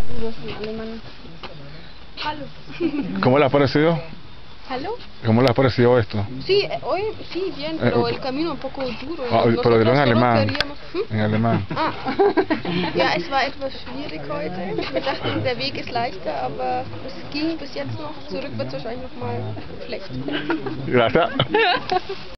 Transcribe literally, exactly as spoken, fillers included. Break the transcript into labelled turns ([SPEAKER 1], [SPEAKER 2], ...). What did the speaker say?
[SPEAKER 1] duros en alemán. Hallo.
[SPEAKER 2] ¿Cómo le ha parecido?
[SPEAKER 1] ¿Hallo?
[SPEAKER 2] ¿Cómo le ha parecido esto?
[SPEAKER 1] Sí, eh, hoy sí, bien, pero el camino un poco duro.
[SPEAKER 2] Ah,
[SPEAKER 1] Y
[SPEAKER 2] pero dilo en
[SPEAKER 1] nosotros
[SPEAKER 2] alemán.
[SPEAKER 1] solo queríamos- ¿Hm?
[SPEAKER 2] En alemán.
[SPEAKER 1] Ah, ja, es war etwas schwierig heute. Wir dachten, der Weg ist leichter, aber es ging bis jetzt noch. Zurück wird es wahrscheinlich noch mal schlecht.
[SPEAKER 2] Gracias.